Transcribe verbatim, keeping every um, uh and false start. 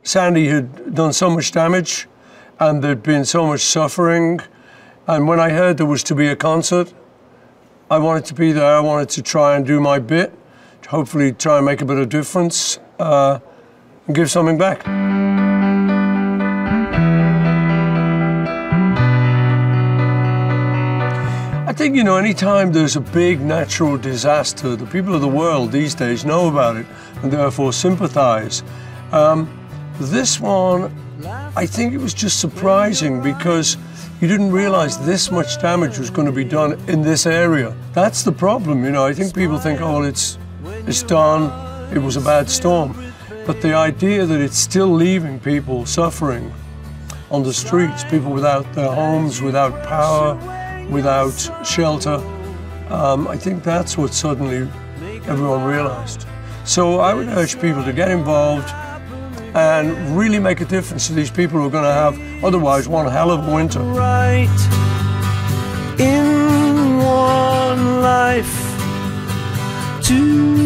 Sandy had done so much damage and there'd been so much suffering. And when I heard there was to be a concert, I wanted to be there. I wanted to try and do my bit, to hopefully try and make a bit of difference uh, and give something back. I think, you know, anytime there's a big natural disaster, the people of the world these days know about it and therefore sympathize. Um, this one, I think it was just surprising because you didn't realize this much damage was going to be done in this area. That's the problem, you know. I think people think, oh, well, it's, it's done, it was a bad storm. But the idea that it's still leaving people suffering on the streets, people without their homes, without power, without shelter, um, I think that's what suddenly everyone realized. So I would urge people to get involved and really make a difference to these people who are going to have otherwise one hell of a winter. Right in one life to